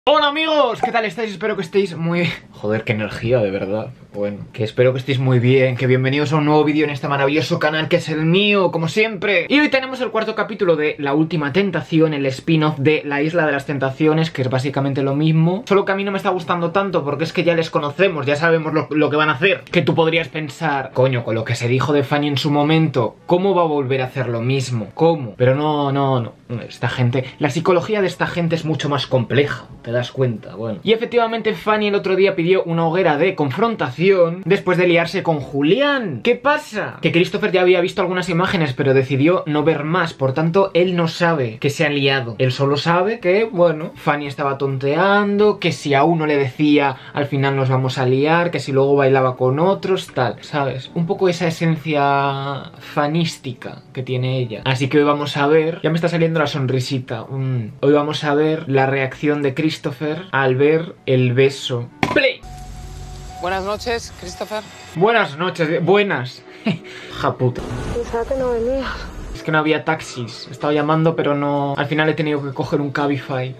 Hola amigos, ¿qué tal estáis? Espero que estéis muy... Joder, qué energía, de verdad. Bueno, que espero que estéis muy bien, que bienvenidos a un nuevo vídeo en este maravilloso canal que es el mío, como siempre. Y hoy tenemos el cuarto capítulo de La Última Tentación, el spin-off de La Isla de las Tentaciones, que es básicamente lo mismo. Solo que a mí no me está gustando tanto porque es que ya les conocemos, ya sabemos lo que van a hacer. Que tú podrías pensar, coño, con lo que se dijo de Fanny en su momento, ¿cómo va a volver a hacer lo mismo? ¿Cómo? Pero no. Esta gente... La psicología de esta gente es mucho más compleja, ¿te das cuenta? Bueno. Y efectivamente Fanny el otro día pidió una hoguera de confrontación después de liarse con Julián. ¿Qué pasa? Que Christopher ya había visto algunas imágenes, pero decidió no ver más. Por tanto, él no sabe que se han liado. Él solo sabe que, bueno, Fanny estaba tonteando, que si a uno le decía al final nos vamos a liar, que si luego bailaba con otros, tal, ¿sabes? Un poco esa esencia fanística que tiene ella. Así que hoy vamos a ver... Ya me está saliendo la sonrisita. Hoy vamos a ver la reacción de Christopher al ver el beso. ¡Play! Buenas noches, Christopher. Buenas noches, buenas. Japuta. Pensaba que no venías. Es que no había taxis. Estaba llamando, pero no... Al final he tenido que coger un Cabify.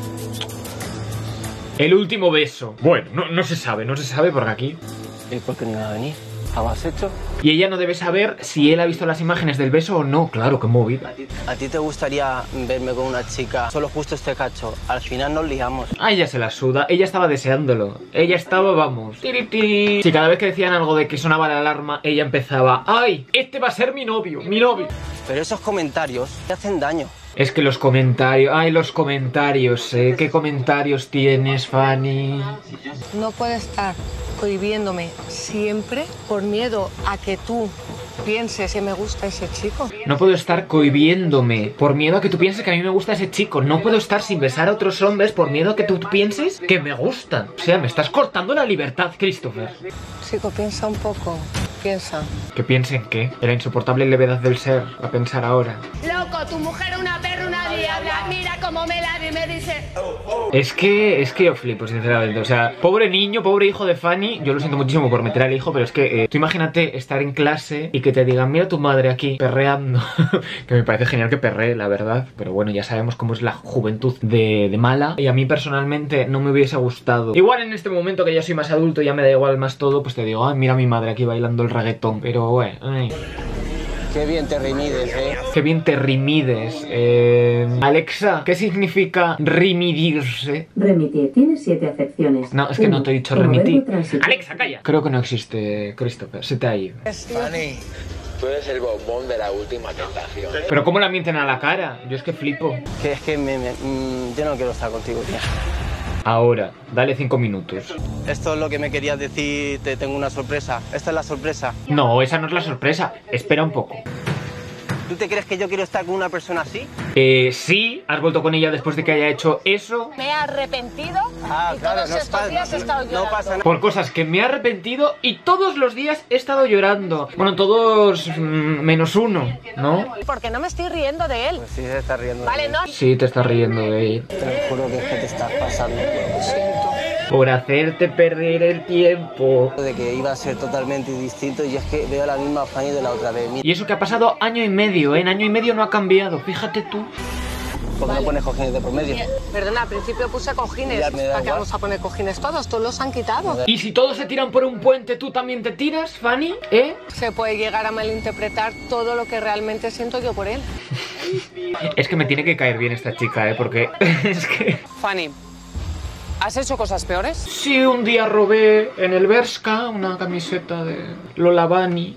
El último beso. Bueno, no se sabe porque aquí... ¿Y por qué no iba a venir? ¿Lo has hecho? Y ella no debe saber si él ha visto las imágenes del beso o no. Claro, qué movida. ¿A ti te gustaría verme con una chica solo justo este cacho? Al final nos liamos. A ella se la suda. Ella estaba deseándolo. Ella estaba, vamos... Tiri. Si cada vez que decían algo de que sonaba la alarma, ella empezaba... ¡Ay! Este va a ser mi novio. Mi novio. Pero esos comentarios te hacen daño. Es que los comentarios... ¡Ay, los comentarios! ¿Qué comentarios tienes, Fanny? No puede estar cohibiéndome siempre por miedo a que tú pienses que me gusta ese chico. No puedo estar cohibiéndome por miedo a que tú pienses que a mí me gusta ese chico. No puedo estar sin besar a otros hombres por miedo a que tú pienses que me gustan. O sea, me estás cortando la libertad, Christopher. Chico, piensa un poco. Piensa. ¿Que piensen qué? La insoportable levedad del ser, a pensar ahora. Loco, tu mujer una perra, una diabla. Mira cómo me la y me dice... Es que yo flipo, sinceramente. O sea, pobre niño, pobre hijo de Fanny. Yo lo siento muchísimo por meter al hijo, pero es que tú imagínate estar en clase y que te digan, mira tu madre aquí, perreando. Que me parece genial que perree, la verdad. Pero bueno, ya sabemos cómo es la juventud de mala. Y a mí personalmente no me hubiese gustado. Igual en este momento que ya soy más adulto, ya me da igual más todo, pues te digo, ay, mira a mi madre aquí bailando el reggaetón. Pero bueno, ay. Qué bien te rimides, Qué bien te rimides. Alexa, ¿qué significa remidirse? Remitir tiene 7 acepciones. No, es que no te he dicho Como remitir. verbo transitivo. Alexa, calla. Creo que no existe, Christopher. Se te ha ido. Fanny, tú eres el bombón de La Última Tentación. Pero ¿cómo la mienten a la cara? Yo es que flipo. Que es que yo no quiero estar contigo, tía. Ahora, dale 5 minutos. Esto es lo que me querías decir, te tengo una sorpresa. Esta es la sorpresa. No, esa no es la sorpresa. Espera un poco. ¿Tú te crees que yo quiero estar con una persona así? Sí, has vuelto con ella después de que haya hecho eso. Me he arrepentido Ah, y claro, todos no estos pasa- días he estado llorando. no pasa nada. Por cosas que me he arrepentido y todos los días he estado llorando. Bueno, todos menos uno, ¿no? Porque no me estoy riendo de él. Pues sí, se está riendo. Vale, de mí. no. Sí, te estás riendo de él. Te lo juro que es que te estás pasando. Lo siento. Por hacerte perder el tiempo. De que iba a ser totalmente distinto y es que veo la misma Fanny de la otra vez. Mira, Y eso que ha pasado año y medio, ¿eh? En año y medio no ha cambiado, fíjate tú. ¿por qué no pones cojines de por medio? Perdona, al principio puse cojines. Ya me da ¿Para qué igual. vamos a poner cojines todos? Todos los han quitado. Y si todos se tiran por un puente, ¿tú también te tiras, Fanny? ¿Eh? Se puede llegar a malinterpretar todo lo que realmente siento yo por él. Es que me tiene que caer bien esta chica, ¿eh? Porque es que... Fanny, ¿has hecho cosas peores? Sí, un día robé en el Bershka una camiseta de Lola Bunny.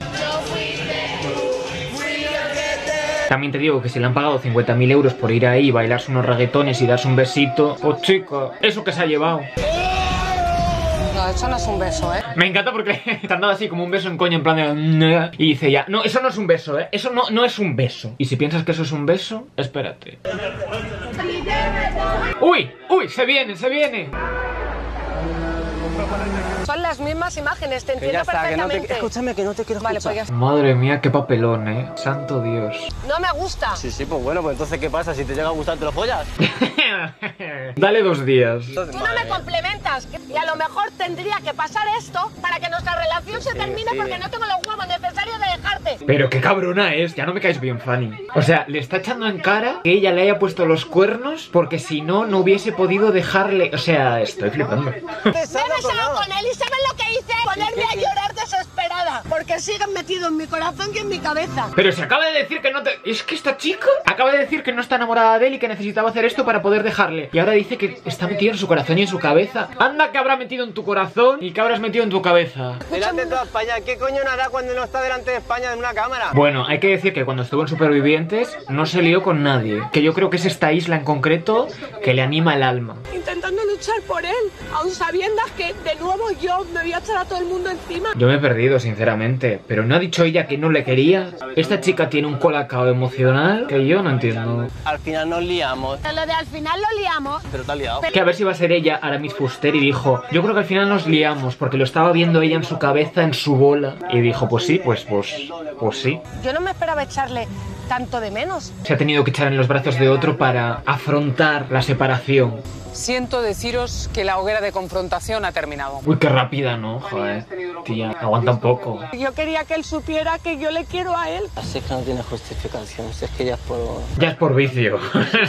También te digo que si le han pagado 50.000 euros por ir ahí, bailarse unos reggaetones y darse un besito, pues chica, eso que se ha llevado. No, eso no es un beso, ¿eh? Me encanta porque te han dado así como un beso en coño en plan de... Y dice ya, no, eso no es un beso, ¿eh? Eso no es un beso. Y si piensas que eso es un beso, espérate. ¡Uy! ¡Uy! ¡Se viene, se viene! Son las mismas imágenes, te Que entiendo ya está, que no perfectamente. te... Escúchame, que no te quiero Vale, escuchar. pues ya está. Madre mía, qué papelón, ¿eh? Santo Dios. No me gusta. Sí, pues bueno, pues entonces ¿qué pasa? Si te llega a gustar, ¿te lo follas? Dale 2 días. Tú no me complementas. más. Y a lo mejor tendría que pasar esto para que nuestra relación se termine porque no tengo los huevos necesarios de dejarte. Pero qué cabrona es, ya no me caes bien, Fanny. O sea, le está echando en cara que ella le haya puesto los cuernos porque si no, no hubiese podido dejarle... O sea, estoy flipando. Me he besado con él y ¿sabes lo que hice? Ponerme a llorar desesperada porque siguen metidos en mi corazón y en mi cabeza. Pero se acaba de decir que no te... Es que esta chica acaba de decir que no está enamorada de él y que necesitaba hacer esto para poder dejarle. Y ahora dice que está metido en su corazón y en su cabeza. Anda, que habrá metido en tu corazón y que habrás metido en tu cabeza. Delante de toda España, ¿qué coño no hará cuando no está delante de España en una cámara? Bueno, hay que decir que cuando estuvo en Supervivientes no se lió con nadie. Que yo creo que es esta isla en concreto que le anima el alma. Intentando luchar por él, aun sabiendo que de nuevo yo me voy a echar a todo el mundo encima. Yo me he perdido, sinceramente. Pero ¿no ha dicho ella que no le quería? Esta chica tiene un colacao emocional que yo no entiendo. Al final nos liamos. Lo de al final lo liamos. Pero te has liado. Que a ver si va a ser ella, Aramis Fuster, y dijo: yo creo que al final nos liamos, porque lo estaba viendo ella en su cabeza, en su bola. Y dijo, pues sí, pues sí. Yo no me esperaba echarle tanto de menos. Se ha tenido que echar en los brazos de otro para afrontar la separación. Siento deciros que la hoguera de confrontación ha terminado. Uy, qué rápida, ¿no? Joder, tía, aguanta un poco. Yo quería que él supiera que yo le quiero a él. Así es que no tiene justificación, es que ya es por... Ya es por vicio.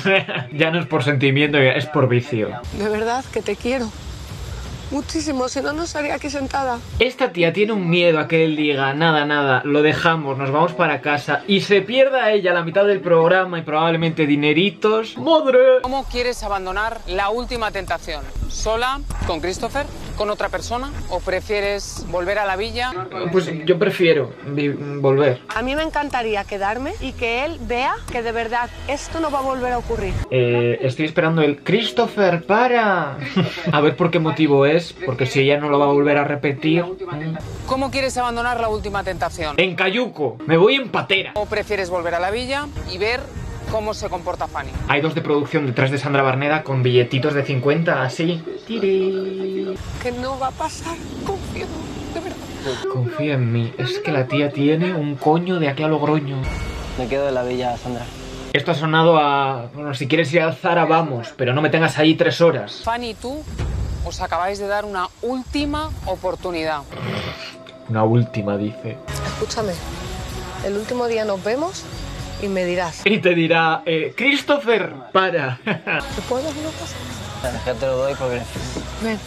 Ya no es por sentimiento, es por vicio. De verdad que te quiero. Muchísimo, si no, no estaría aquí sentada. Esta tía tiene un miedo a que él diga nada, lo dejamos, nos vamos para casa y se pierda ella la mitad del programa y probablemente dineritos. ¡Madre! ¿Cómo quieres abandonar la última tentación? ¿Sola? ¿Con Christopher? ¿Con otra persona? ¿O prefieres volver a la villa? Pues yo prefiero volver. A mí me encantaría quedarme y que él vea que de verdad esto no va a volver a ocurrir. Estoy esperando el Christopher, para. A ver por qué motivo es, porque si ella no lo va a volver a repetir. ¿Cómo quieres abandonar la última tentación? En Cayuco, me voy en patera. ¿O prefieres volver a la villa y ver cómo se comporta Fanny? Hay dos de producción detrás de Sandra Barneda con billetitos de 50, así. ¡Tiri! Que no va a pasar, confío, de verdad. Confía en mí, es que la tía tiene un coño de aquí a Logroño. Me quedo en la villa, Sandra. Esto ha sonado a... Bueno, si quieres ir a Zara, vamos, pero no me tengas ahí 3 horas. Fanny y tú os acabáis de dar una última oportunidad. Una última, dice. Escúchame, el último día nos vemos y me dirás. Y te dirá, Christopher, para. ¿Te puedo dar una cosa? Ya te lo doy porque... Ven.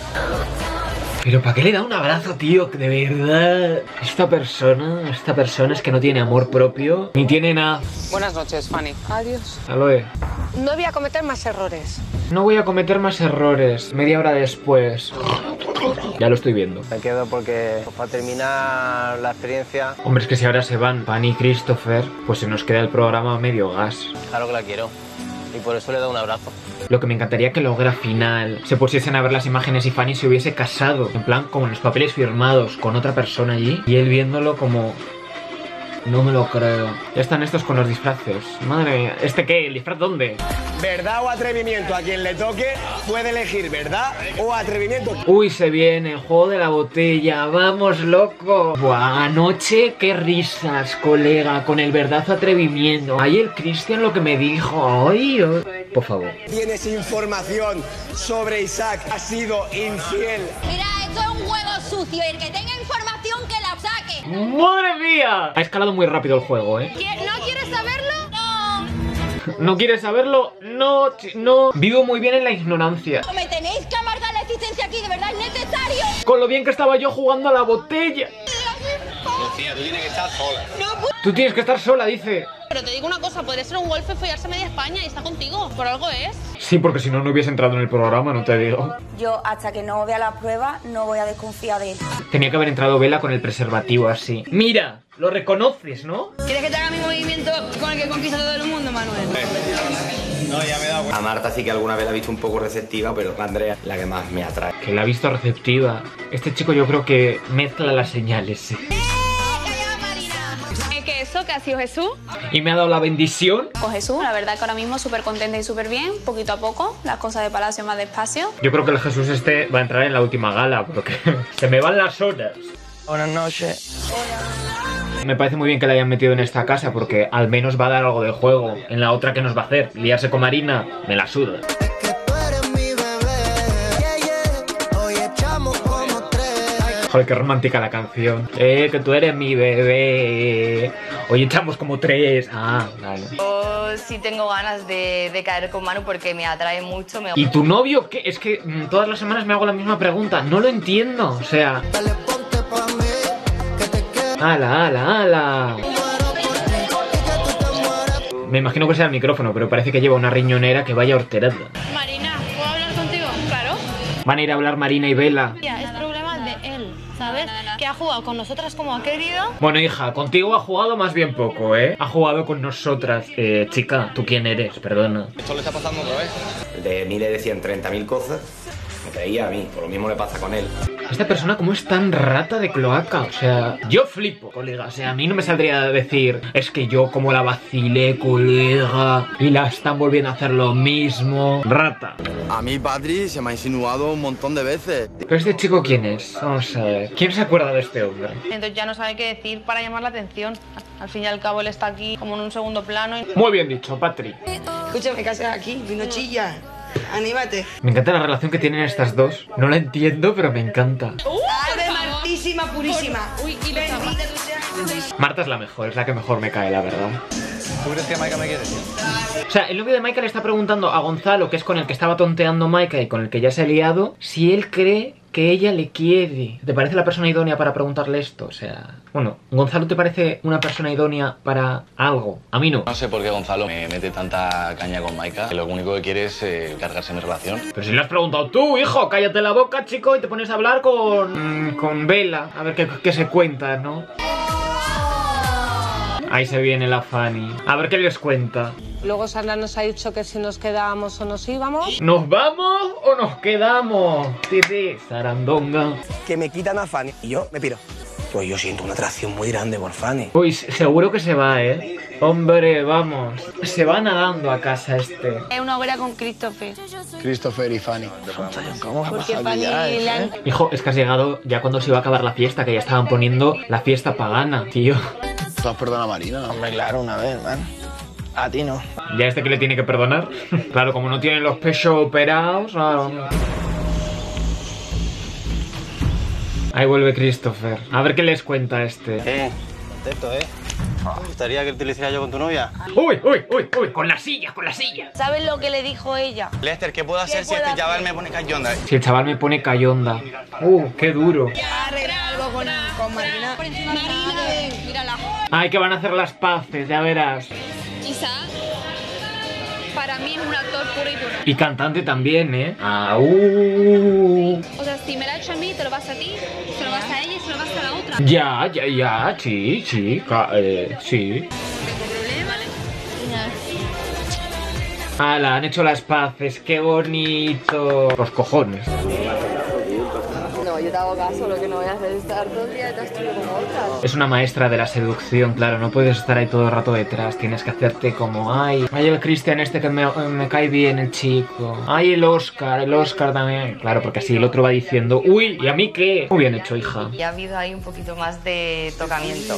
Pero ¿para qué le da un abrazo, tío? De verdad. Esta persona es que no tiene amor propio, ni tiene nada. Buenas noches, Fanny. Adiós. Aloe. No voy a cometer más errores. No voy a cometer más errores. Media hora después. Ya lo estoy viendo. Me quedo porque para terminar la experiencia... Hombre, es que si ahora se van Fanny y Christopher, pues se nos queda el programa a medio gas. Claro que la quiero. Y por eso le doy un abrazo. Lo que me encantaría que la hoguera final se pusiesen a ver las imágenes y Fanny se hubiese casado, en plan como en los papeles firmados, con otra persona allí, y él viéndolo como... No me lo creo. Ya están estos con los disfraces. Madre mía, ¿este qué? ¿El disfraz dónde? Verdad o atrevimiento, a quien le toque puede elegir verdad o atrevimiento. Uy, se viene el juego de la botella. Vamos, loco. Buah, anoche qué risas, colega, con el verdad o atrevimiento. Ahí el Cristian lo que me dijo. Ay, por favor. Tienes información sobre Isaac, ha sido infiel. Mira, esto es un juego sucio. El que tenga información que la saque. ¡Madre mía! Ha escalado muy rápido el juego, ¿eh? ¿No quieres saberlo? No. ¿No quieres saberlo? No, no. Vivo muy bien en la ignorancia. Me tenéis que amargar la existencia aquí, de verdad es necesario. Con lo bien que estaba yo jugando a la botella. Lucía, tú tienes que estar sola. Tú tienes que estar sola, dice. Pero te digo una cosa, podría ser un golf y follarse media España y está contigo. Por algo es. Sí, porque si no, no hubiese entrado en el programa, no te digo. Yo, hasta que no vea las pruebas, no voy a desconfiar de él. Tenía que haber entrado Vela con el preservativo así. Mira, lo reconoces, ¿no? ¿Quieres que te haga mi movimiento con el que conquista todo el mundo, Manuel? No, ya me he dado cuenta. A Marta sí que alguna vez la he visto un poco receptiva, pero a Andrea la que más me atrae. Que la ha visto receptiva. Este chico yo creo que mezcla las señales. ¿Qué eso? ¿Qué ha sido Jesús? Y me ha dado la bendición. Con Jesús, la verdad que ahora mismo súper contenta y súper bien, poquito a poco, las cosas de Palacio más despacio. Yo creo que el Jesús este va a entrar en la última gala, porque se me van las horas. Buenas noches. Me parece muy bien que la hayan metido en esta casa, porque al menos va a dar algo de juego. En la otra, ¿qué nos va a hacer? Liarse con Marina, me la suda. Joder, qué romántica la canción. Que tú eres mi bebé. Hoy echamos como 3. Ah, vale. Yo sí tengo ganas de caer con Manu porque me atrae mucho. ¿Y tu novio qué? Es que todas las semanas me hago la misma pregunta. No lo entiendo, o sea... ¡Hala, hala, hala! Me imagino que sea el micrófono, pero parece que lleva una riñonera que vaya horterada. Marina, ¿puedo hablar contigo? Claro. Van a ir a hablar Marina y Vela. Es problema de él, ¿sabes? Que ha jugado con nosotras como ha querido. Bueno, hija, contigo ha jugado más bien poco, ¿eh? Ha jugado con nosotras. Chica, ¿tú quién eres? Perdona. Esto le está pasando otra vez. El de mí le decían 30.000 cosas. Me creía a mí, por lo mismo le pasa con él. Esta persona, ¿cómo es tan rata de cloaca? O sea, yo flipo, colega. O sea, a mí no me saldría a decir, es que yo como la vacilé, colega, y la están volviendo a hacer lo mismo. Rata. A mí, Patri, se me ha insinuado un montón de veces. ¿Pero este chico quién es? Vamos a ver. ¿Quién se acuerda de este hombre? Entonces ya no sabe qué decir para llamar la atención. Al fin y al cabo él está aquí como en un segundo plano. Muy bien dicho, Patri. Escúchame, ¿qué haces aquí? Vino chilla. Anímate. Me encanta la relación que tienen estas dos. No la entiendo, pero me encanta. ¡Ave Martísima, purísima! Uy, y bendita tú seas. Marta es la mejor, es la que mejor me cae, la verdad. ¿Tú crees que Maika me quiere? O sea, el novio de Maika le está preguntando a Gonzalo, que es con el que estaba tonteando Maika y con el que ya se ha liado, si él cree que ella le quiere. ¿Te parece la persona idónea para preguntarle esto? O sea... Bueno, ¿Gonzalo te parece una persona idónea para algo? A mí no. No sé por qué Gonzalo me mete tanta caña con Maika, que lo único que quiere es cargarse mi relación. Pero si le has preguntado tú, hijo, cállate la boca, chico, y te pones a hablar con Vela, a ver qué se cuenta, ¿no? Ahí se viene la Fanny. A ver qué les cuenta. Luego Sandra nos ha dicho que si nos quedábamos o nos íbamos. ¿Nos vamos o nos quedamos? Titi, zarandonga. Que me quitan a Fanny y yo me piro. Pues yo siento una atracción muy grande por Fanny. Uy, seguro que se va, ¿eh? Hombre, vamos. Se va nadando a casa este. Es una obra con Christopher. Christopher y Fanny. ¿Cómo Porque Fanny le han... Hijo, es que has llegado ya cuando se iba a acabar la fiesta, que ya estaban poniendo la fiesta pagana, tío. ¿Tú has perdonado a Marina, no? Hombre, claro, una vez, man. A ti no. ¿Ya este que le tiene que perdonar? Claro, como no tienen los pechos operados, no. Ahí vuelve Christopher. A ver qué les cuenta este. Contento, ¿Me gustaría que te lo hiciera yo con tu novia? ¡Uy, uy, uy, uy! ¡Con la silla, con la silla! ¿Sabes lo que le dijo ella? Lester, ¿qué puedo hacer si este chaval me pone cayonda? Si el chaval me pone cayonda. ¡Qué duro! Arreglar algo con Marina. Marina, mírala. ¡Ay, que van a hacer las paces! Ya verás. Isa, para mí es un actor puro y duro. Y cantante también, ¿eh? O sea, si me la echa a mí, te lo vas a ti, se lo vas a ella y se lo vas a la otra. Ya, sí. Sí. ¡Hala! Han hecho las paces, qué bonito. Los cojones. No, yo te hago caso, lo que no voy a hacer es estar todo el día detrás tuyo como otras. Es una maestra de la seducción, claro, no puedes estar ahí todo el rato detrás, tienes que hacerte como, ay, el Cristian este que me cae bien, el chico, ay, el Oscar también, claro, porque así el otro va diciendo, uy, ¿y a mí qué? Muy bien hecho, hija. Y ha habido ahí un poquito más de tocamiento.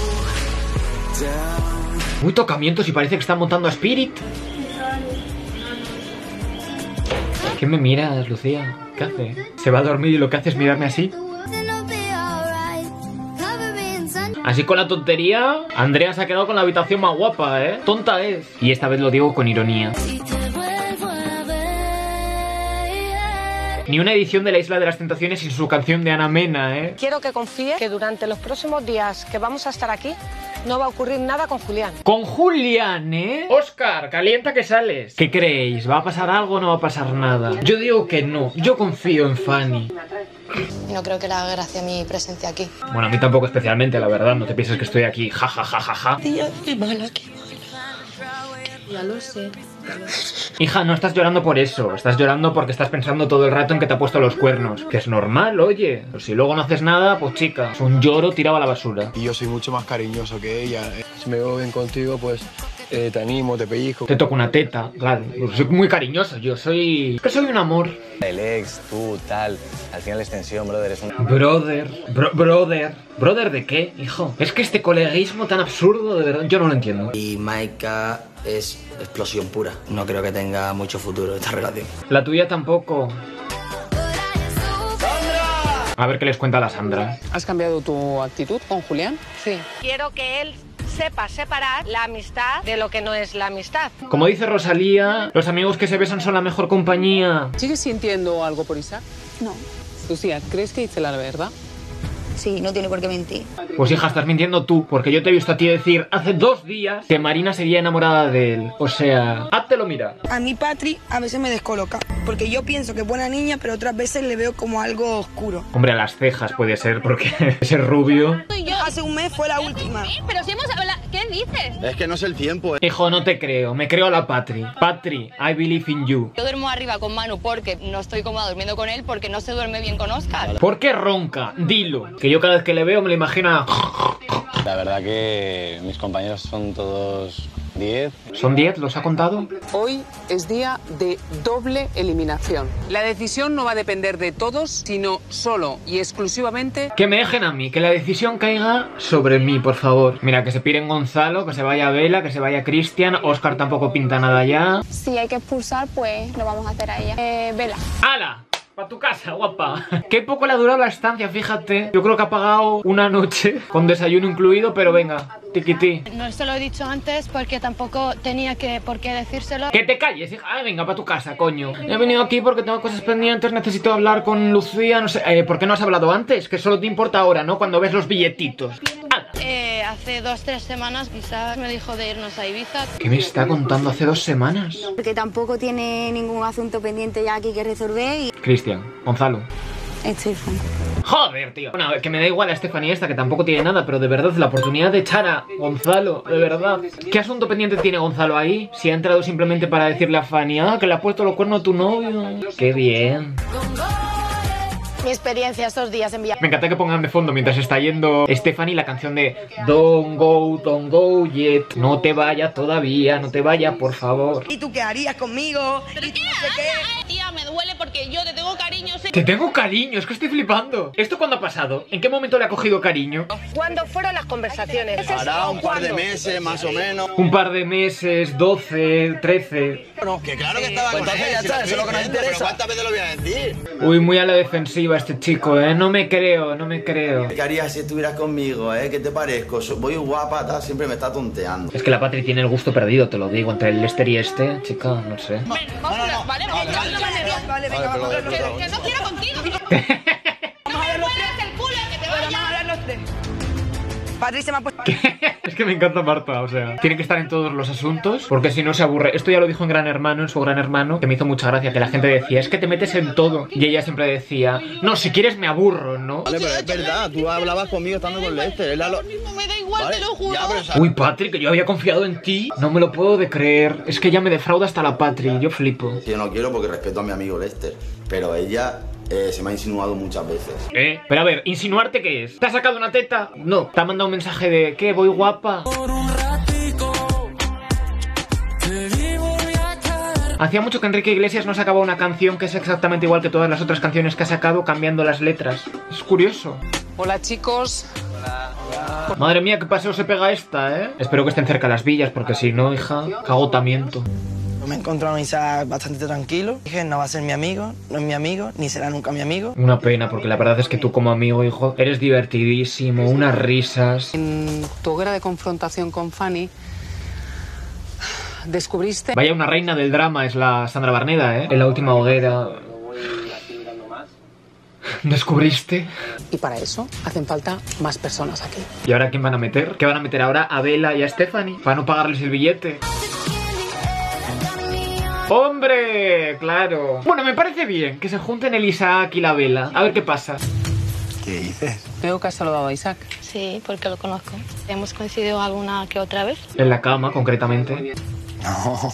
Muy tocamientos y parece que están montando a Spirit. ¿Qué me miras, Lucía? ¿Qué hace? ¿Se va a dormir y lo que hace es mirarme así? Así con la tontería, Andrea se ha quedado con la habitación más guapa, ¿eh? Tonta es. Y esta vez lo digo con ironía. Ni una edición de La Isla de las Tentaciones sin su canción de Ana Mena, ¿eh? Quiero que confíe que durante los próximos días que vamos a estar aquí no va a ocurrir nada con Julián. Con Julián, ¿eh? Oscar, calienta que sales. ¿Qué creéis? ¿Va a pasar algo o no va a pasar nada? Yo digo que no. Yo confío en Fanny. No creo que le haga gracia mi presencia aquí. Bueno, a mí tampoco especialmente, la verdad. No te pienses que estoy aquí ja. Tía, qué mala. Ya lo sé. Hija, no estás llorando por eso. Estás llorando porque estás pensando todo el rato en que te ha puesto los cuernos. Que es normal, oye. Pero si luego no haces nada, pues chica, es un lloro tirado a la basura. Y yo soy mucho más cariñoso que ella. Si me veo bien contigo, pues te animo, te pellizco. Te toco una teta, claro. Soy muy cariñoso, yo soy... Es que soy un amor. El ex, tú, tal. Al final es tensión, brother. Es un... Brother. ¿Brother de qué, hijo? Es que este coleguismo tan absurdo, de verdad, yo no lo entiendo. Y Maika es explosión pura. No creo que tenga mucho futuro esta relación. La tuya tampoco. A ver qué les cuenta la Sandra. ¿Has cambiado tu actitud con Julián? Sí. Quiero que él sepa separar la amistad de lo que no es la amistad. Como dice Rosalía, los amigos que se besan son la mejor compañía. ¿Sigues sintiendo algo por Isaac? No. Lucía, ¿crees que dice la verdad? Sí, no tiene por qué mentir. Pues hija, estás mintiendo tú, porque yo te he visto a ti decir hace 2 días que Marina seguía enamorada de él. O sea, háztelo mirar. A mí Patri a veces me descoloca, porque yo pienso que es buena niña, pero otras veces le veo como algo oscuro. Hombre, a las cejas puede ser, porque ese rubio... Hace un mes fue la última. Pero si hemos hablado... ¿Qué dices? Es que no es el tiempo. Hijo, no te creo, me creo a la Patri. Patri, I believe in you. Yo duermo arriba con Manu porque no estoy cómoda durmiendo con él, porque no se duerme bien con Óscar. ¿Por qué ronca? Dilo. Que yo cada vez que le veo me lo imagino a... La verdad que mis compañeros son todos 10. ¿Son 10? ¿Los ha contado? Hoy es día de doble eliminación. La decisión no va a depender de todos, sino solo y exclusivamente... Que me dejen a mí, que la decisión caiga sobre mí, por favor. Mira, que se piren Gonzalo, que se vaya Vela, que se vaya Cristian. Óscar tampoco pinta nada ya. Si hay que expulsar, pues lo vamos a hacer a ella. Vela. ¡Hala! Pa' tu casa, guapa. Qué poco le ha durado la estancia, fíjate. Yo creo que ha pagado una noche con desayuno incluido, pero venga, tiquití. No se lo he dicho antes porque tampoco tenía por qué decírselo. Que te calles, hija. Ay, venga, pa' tu casa, coño. He venido aquí porque tengo cosas pendientes, necesito hablar con Lucía, no sé. ¿Por qué no has hablado antes? Que solo te importa ahora, ¿no? Cuando ves los billetitos. Hace 2-3 semanas quizás me dijo de irnos a Ibiza. ¿Qué me está contando hace 2 semanas? Porque tampoco tiene ningún asunto pendiente ya aquí que resolver y... Cristian, Gonzalo. Estefan. Joder, tío. Bueno, que me da igual a Estefanía esta, que tampoco tiene nada, pero de verdad, la oportunidad de echar a Gonzalo, de verdad. ¿Qué asunto pendiente tiene Gonzalo ahí? Si ha entrado simplemente para decirle a Fanny, que le ha puesto los cuernos a tu novio. Qué bien. Mi experiencia estos días en Villarreal. Me encanta que pongan de fondo mientras está yendo Stephanie la canción de don't go yet. No te vayas todavía, no te vayas, por favor. ¿Y tú qué harías conmigo? ¿Pero qué? Tía, me duele porque yo te tengo cariño. Te tengo cariño, es que estoy flipando. ¿Esto cuándo ha pasado? ¿En qué momento le ha cogido cariño? ¿Cuándo fueron las conversaciones? Hará un par de meses, más o menos. Un par de meses, 12, 13. Bueno, que claro que estaba con él. Ya está, eso es lo que nos interesa. Pero ¿cuántas veces lo voy a decir? Uy, muy a la defensiva este chico, No me creo, no me creo. ¿Qué harías si estuvieras conmigo, ¿Qué te parezco? Voy guapa, siempre me está tonteando. Es que la Patri tiene el gusto perdido, te lo digo. Entre el Lester y este, chica, no sé. Vale, venga, vamos a ver. Que no quiero contigo. No me mueras el culo, que te vayas. Vamos a hablar los tres. Patri se me ha puesto... Es que me encanta Marta, o sea, tiene que estar en todos los asuntos, porque si no se aburre. Esto ya lo dijo en Gran Hermano, en su Gran Hermano, que me hizo mucha gracia, que la gente decía, es que te metes en todo. Y ella siempre decía, no, si quieres me aburro, ¿no? Vale, pero es verdad, tú hablabas conmigo estando con Lester. Me da igual, vale, te lo juro. Uy, Patri, que yo había confiado en ti. No me lo puedo de creer. Es que ella me defrauda hasta la Patri, yo flipo. Yo no quiero porque respeto a mi amigo Lester, pero ella... se me ha insinuado muchas veces. Pero a ver, ¿insinuarte qué es? ¿Te ha sacado una teta? No. ¿Te ha mandado un mensaje de ¿qué? ¿Voy guapa? Hacía mucho que Enrique Iglesias no sacaba una canción que es exactamente igual que todas las otras canciones que ha sacado, cambiando las letras. Es curioso. Hola, chicos. Hola. Madre mía, qué paseo se pega esta, Espero que estén cerca las villas, porque si no, hija, qué agotamiento. Me he encontrado a Isaac bastante tranquilo. Dije, no va a ser mi amigo, no es mi amigo, ni será nunca mi amigo. Una pena, porque la verdad es que tú como amigo, hijo, eres divertidísimo, unas risas. En tu hoguera de confrontación con Fanny, descubriste... Vaya, una reina del drama es la Sandra Barneda, En la última hoguera... ¿Descubriste? Y para eso hacen falta más personas aquí. ¿Y ahora quién van a meter? ¿Qué van a meter ahora? ¿A Bella y a Stephanie? ¿Para no pagarles el billete? ¡Hombre! ¡Claro! Bueno, me parece bien que se junten el Isaac y la Bella. A ver qué pasa. ¿Qué dices? Veo que has saludado a Isaac. Sí, porque lo conozco. Hemos coincidido alguna que otra vez. En la cama, concretamente. No.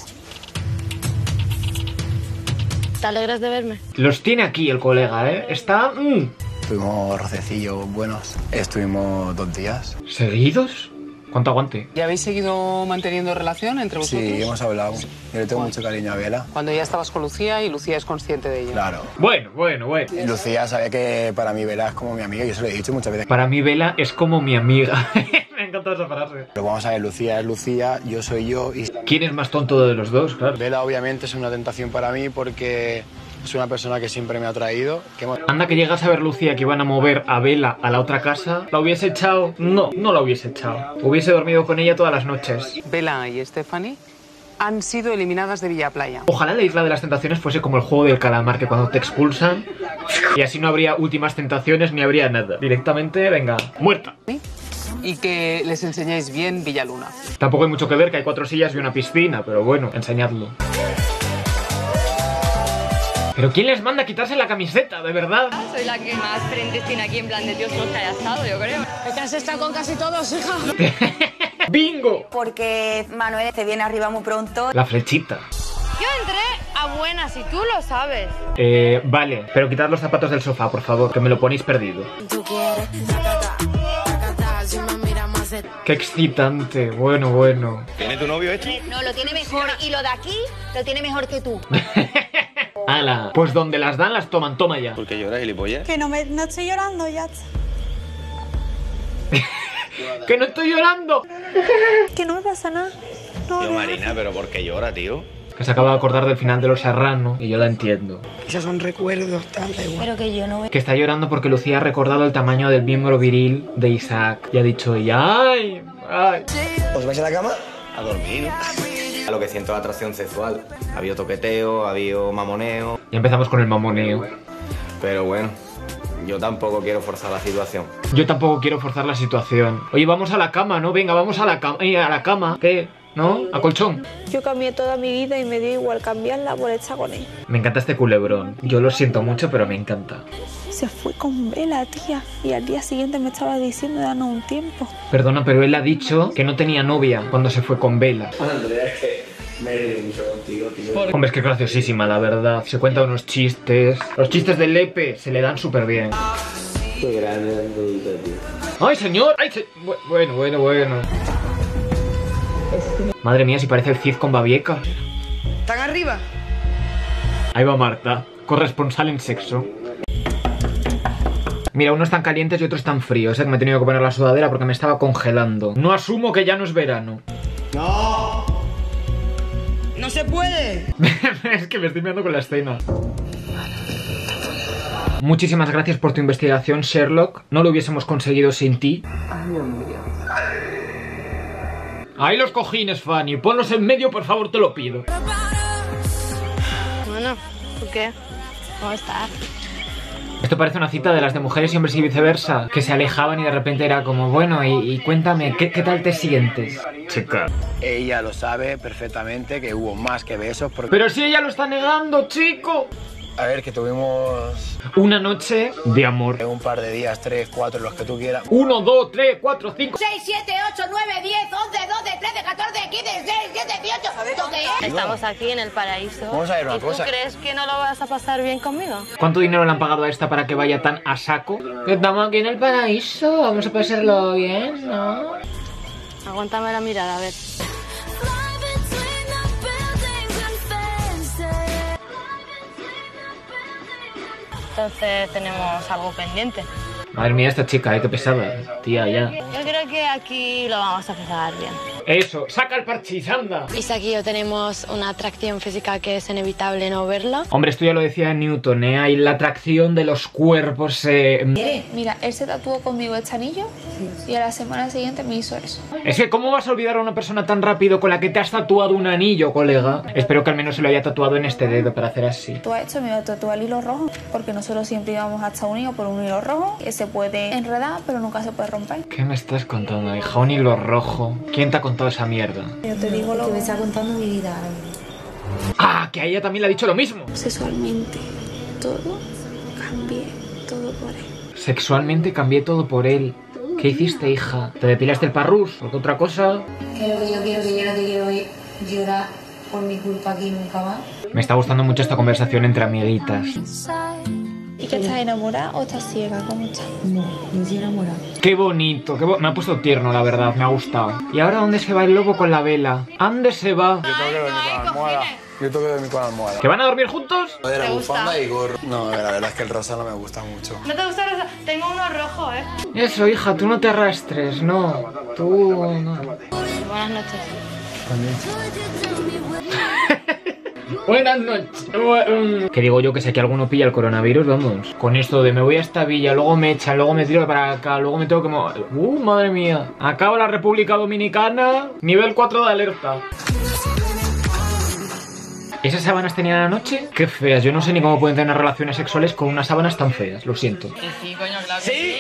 ¿Te alegras de verme? Los tiene aquí el colega, Está... Tuvimos rocecillos buenos. Estuvimos 2 días. ¿Seguidos? ¿Cuánto aguante? ¿Y habéis seguido manteniendo relación entre vosotros? Sí, hemos hablado. Yo le tengo mucho cariño a Bella. Cuando ya estabas con Lucía y Lucía es consciente de ello. Claro. Bueno. Y Lucía sabe que para mí Bella es como mi amiga, yo se lo he dicho muchas veces. Para mí Bella es como mi amiga. Me encanta esa frase. Pero vamos a ver, Lucía es Lucía, yo soy yo y... ¿Quién es más tonto de los dos? Claro. Bella obviamente es una tentación para mí porque Es una persona que siempre me ha traído. Anda que llegas a ver, Lucía, que iban a mover a Bella a la otra casa. ¿La hubiese echado? No, no la hubiese echado. Hubiese dormido con ella todas las noches. Bella y Stephanie han sido eliminadas de Villa Playa. Ojalá la Isla de las Tentaciones fuese como el juego del calamar, que cuando te expulsan y así no habría últimas tentaciones ni habría nada. Directamente, venga, muerta. Y que les enseñéis bien Villaluna. Tampoco hay mucho que ver, que hay 4 sillas y una piscina, pero bueno, enseñadlo. ¿Pero quién les manda a quitarse la camiseta, de verdad? Soy la que más frentes tiene aquí en plan de Dios no que haya estado, yo creo. Es que has estado con casi todos, hija. ¡Bingo! Porque Manuel te viene arriba muy pronto. La flechita. Yo entré a buenas y tú lo sabes. Vale, pero quitad los zapatos del sofá, por favor, que me lo ponéis perdido. Qué excitante, bueno, bueno. ¿Tiene tu novio esto? No, lo tiene mejor. Y lo de aquí lo tiene mejor que tú. ¡Hala! Pues donde las dan, las toman, toma ya. ¿Por qué lloras, gilipollas? Que no estoy llorando, ya. ¡Que no estoy llorando! Que no me pasa nada. No, Tío, Marina, ¿pero por qué llora, tío? Que se acaba de acordar del final de Los Serrano y yo la entiendo. Esos son recuerdos, tal, da igual. pero que yo no... Que está llorando porque Lucía ha recordado el tamaño del miembro viril de Isaac. Y ha dicho ella, ¡ay! ¡Ay! ¿Os vais a la cama? A dormir. A lo que siento la atracción sexual. Ha habido toqueteo, ha habido mamoneo. Y empezamos con el mamoneo. Pero bueno, yo tampoco quiero forzar la situación. Yo tampoco quiero forzar la situación. Oye, vamos a la cama, ¿no? Venga, vamos a la cama. ¿A la cama? ¿Qué? ¿No? ¿A colchón? Yo cambié toda mi vida y me dio igual cambiarla por estar con él. Me encanta este culebrón. Yo lo siento mucho, pero me encanta. Se fue con Bella, tía. Y al día siguiente me estaba diciendo danos un tiempo. Perdona, pero él ha dicho que no tenía novia cuando se fue con Bella. Andrea, es que me he reído mucho contigo, tío. Hombre, es que es graciosísima, la verdad. Se cuenta unos chistes. Los chistes de Lepe se le dan súper bien. Qué grande, tío. ¡Ay, señor! ¡Ay, bueno! Madre mía, si parece el Cid con Babieca. ¿Están arriba? Ahí va Marta, corresponsal en sexo. Mira, unos están calientes y otros están fríos, que me he tenido que poner la sudadera porque me estaba congelando. No asumo que ya no es verano. ¡No! ¡No se puede! Es que me estoy mirando con la escena. Muchísimas gracias por tu investigación, Sherlock. No lo hubiésemos conseguido sin ti. Ay, Dios mío. Ahí los cojines, Fanny. Ponlos en medio, por favor, te lo pido. Bueno, ¿tú qué? ¿Cómo estás? Esto parece una cita de las de mujeres y hombres y viceversa, que se alejaban y de repente era como, bueno, y cuéntame, ¿qué tal te sientes? Chica. Ella lo sabe perfectamente, que hubo más que besos. Porque... Pero si ella lo está negando, chico. A ver, que tuvimos... una noche de amor. Un par de días, 3, 4, los que tú quieras. 1, 2, 3, 4, 5... 6, 7, 8, 9, 10, 11, 12, 13, 14, 15, 16, 17, 18... Estamos aquí en el paraíso. Vamos a ver una cosa. ¿Y tú crees que no lo vas a pasar bien conmigo? ¿Cuánto dinero le han pagado a esta para que vaya tan a saco? Estamos aquí en el paraíso, vamos a pasarlo bien, ¿no? Aguántame la mirada, a ver. Entonces tenemos algo pendiente. Madre mía, esta chica, qué pesada. Tía, ya. Yo creo que aquí lo vamos a pasar bien. Eso, saca el parchís, anda. Isaac y yo tenemos una atracción física que es inevitable no verla. Hombre, esto ya lo decía Newton, ¿eh? Hay la atracción de los cuerpos. Mira, él se tatuó conmigo este anillo y a la semana siguiente me hizo eso. Es que, ¿cómo vas a olvidar a una persona tan rápido con la que te has tatuado un anillo, colega? Espero que al menos se lo haya tatuado en este dedo para hacer así. Tú has hecho, me tatuó el hilo rojo, porque nosotros siempre íbamos a estar unidos por un hilo rojo, que se puede enredar, pero nunca se puede romper. ¿Qué me estás contando, hija? Un hilo rojo. ¿Quién te ha contado esa mierda? Yo te digo lo que me está contando mi vida. ¡Ah! Que a ella también le ha dicho lo mismo. Sexualmente, todo cambié, todo por él. Sexualmente cambié todo por él. ¿Qué hiciste, hija? ¿Te depilaste el parrús? ¿O otra cosa? Que lo que yo quiero, que yo no te quiero llorar por mi culpa aquí nunca más. Me está gustando mucho esta conversación entre amiguitas. ¿Y que estás enamorada o estás ciega? ¿Cómo estás? No, estoy enamorada. Qué bonito, me ha puesto tierno, la verdad, me ha gustado. ¿Y ahora dónde se va el lobo con la vela? ¿Dónde se va? Yo tengo que dormir con la almohada. ¿Que van a dormir juntos? De la bufanda y gorro. No, la verdad es que el rosa no me gusta mucho. ¿No te gusta el rosa? Tengo uno rojo, ¿eh? Eso, hija, tú no te arrastres, no. Tú no. Buenas noches. Buenas noches. Que digo yo que si aquí alguno pilla el coronavirus, vamos. Con esto de me voy a esta villa, luego me echan, luego me tiro para acá, luego me tengo que mover. Madre mía. Acaba la República Dominicana, nivel 4 de alerta. ¿Esas sábanas tenían anoche? Qué feas, yo no sé ni cómo pueden tener relaciones sexuales con unas sábanas tan feas, lo siento. Sí, coño, claro que sí.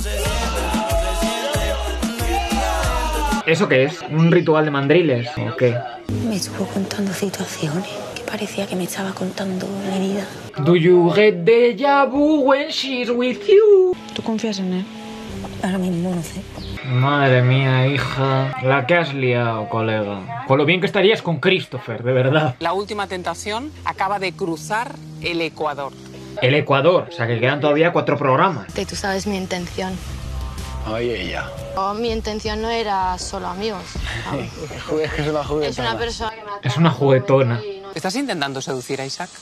¿Eso qué es? ¿Un ritual de mandriles o qué? Me estuvo contando situaciones que parecía que me estaba contando mi vida. Do you get déjà vu when she's with you? ¿Tú confías en él? Ahora mismo no sé. Madre mía, hija. La que has liado, colega. Con lo bien que estarías con Christopher, de verdad. La última tentación acaba de cruzar el Ecuador. El Ecuador, o sea que quedan todavía 4 programas. Tú sabes mi intención. Ay, ella. Mi intención no era solo amigos. Es que es una juguetona. Es una persona que me atrae. Es una juguetona. ¿Estás intentando seducir a Isaac?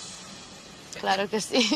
Claro que sí.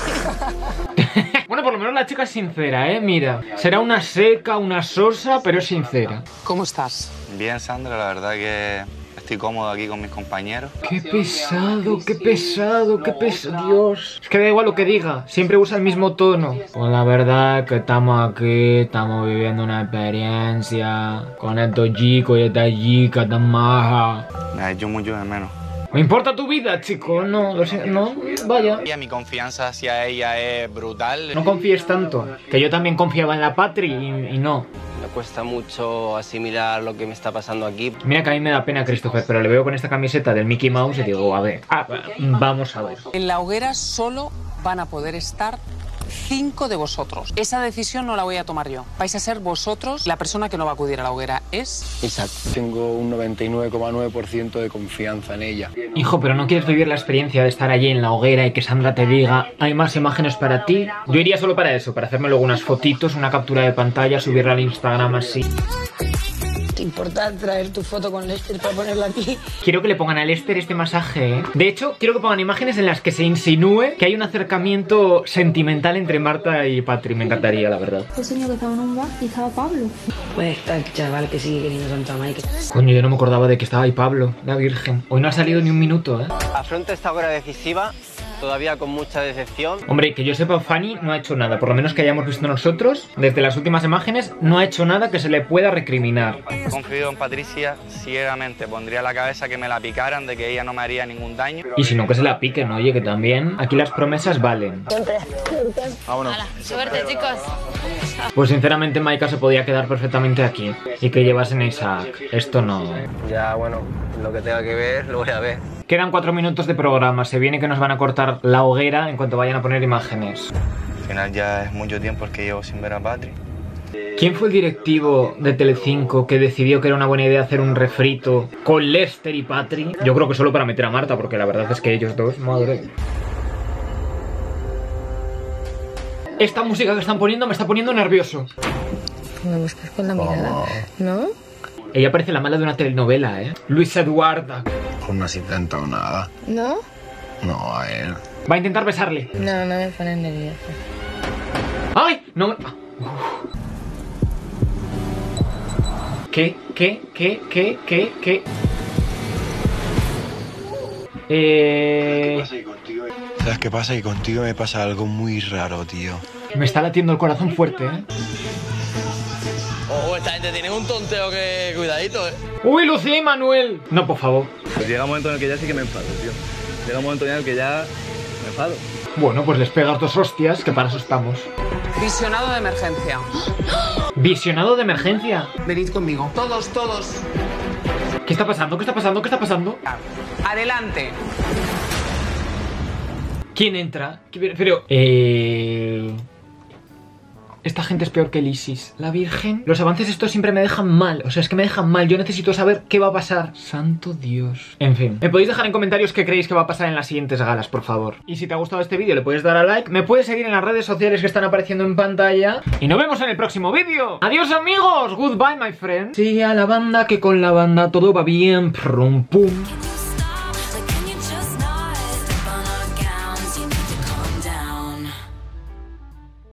Bueno, por lo menos la chica es sincera, mira. Será una seca, una sosa, pero es sincera. ¿Cómo estás? Bien, Sandra, la verdad que estoy cómodo aquí con mis compañeros. Qué pesado, qué pesado, qué pesado. Dios. Es que da igual lo que diga, siempre usa el mismo tono. Pues la verdad que estamos aquí, estamos viviendo una experiencia con estos chicos y esta chica tan maja. Me ha hecho mucho de menos. ¿Me importa tu vida, chico? No, lo sé, no, vaya. Mi confianza hacia ella es brutal. No confíes tanto, que yo también confiaba en la Patri y no. Me cuesta mucho asimilar lo que me está pasando aquí. Mira que a mí me da pena Christopher, pero le veo con esta camiseta del Mickey Mouse y digo, a ver, vamos a ver. En la hoguera solo van a poder estar 5 de vosotros. Esa decisión no la voy a tomar yo. Vais a ser vosotros. La persona que no va a acudir a la hoguera es Isaac. Tengo un 99,9% de confianza en ella. Hijo, pero ¿no quieres vivir la experiencia de estar allí en la hoguera y que Sandra te diga hay más imágenes para ti? Yo iría solo para eso, para hacerme luego unas fotitos, una captura de pantalla, subirla al Instagram así. ¿Te importa traer tu foto con Lester para ponerla aquí? Quiero que le pongan a Lester este masaje, De hecho, quiero que pongan imágenes en las que se insinúe que hay un acercamiento sentimental entre Marta y Patri. Me encantaría, la verdad. He soñado que estaba en un bar y estaba Pablo. Pues está el chaval que sigue queriendo Santa Mike. Coño, yo no me acordaba de que estaba ahí Pablo, la Virgen. Hoy no ha salido ni un minuto, Afronta esta hoguera decisiva, todavía con mucha decepción. Hombre, que yo sepa, Fanny no ha hecho nada. Por lo menos que hayamos visto nosotros, desde las últimas imágenes, no ha hecho nada que se le pueda recriminar. Confío en Patricia ciegamente. Pondría la cabeza que me la picaran, de que ella no me haría ningún daño. Y si no, que se la piquen, oye, que también aquí las promesas valen. Vámonos. Suerte, chicos. Pues sinceramente Maika se podía quedar perfectamente aquí y que llevasen a Isaac. Esto no. Ya, bueno, lo que tenga que ver, lo voy a ver. Quedan 4 minutos de programa. Se viene que nos van a cortar la hoguera en cuanto vayan a poner imágenes. Al final ya es mucho tiempo el que llevo sin ver a Patri. ¿Quién fue el directivo de Telecinco que decidió que era una buena idea hacer un refrito con Lester y Patri? Yo creo que solo para meter a Marta, porque la verdad es que ellos dos, madre. Esta música que están poniendo me está poniendo nervioso. Me buscas con la mirada, ¿no? Ella parece la mala de una telenovela, Luis Eduarda. Pues no has intentado nada. ¿No? No, a él. Va a intentar besarle. No, no me pones nerviosa. ¡Ay! No me... ¿Qué? ¿Sabes qué pasa? Que contigo me pasa algo muy raro, tío. Me está latiendo el corazón fuerte, Oh, esta gente tiene un tonteo que... Cuidadito, ¡Uy, Lucía y Manuel! No, por favor. Pues llega un momento en el que ya sí que me enfado, tío. Llega un momento en el que ya me enfado. Bueno, pues les pegas 2 hostias, que para eso estamos. Visionado de emergencia. ¿Visionado de emergencia? Venid conmigo. Todos. ¿Qué está pasando? ¿Qué está pasando? ¿Qué está pasando? Adelante. ¿Quién entra? Pero... Esta gente es peor que el ISIS. La Virgen. Los avances estos siempre me dejan mal. O sea, es que me dejan mal. Yo necesito saber qué va a pasar. Santo Dios. En fin. Me podéis dejar en comentarios qué creéis que va a pasar en las siguientes galas, por favor. Y si te ha gustado este vídeo, le puedes dar a like. Me puedes seguir en las redes sociales que están apareciendo en pantalla. Y nos vemos en el próximo vídeo. ¡Adiós, amigos! Goodbye, my friend. Sigue a la banda, que con la banda todo va bien. Prum, pum.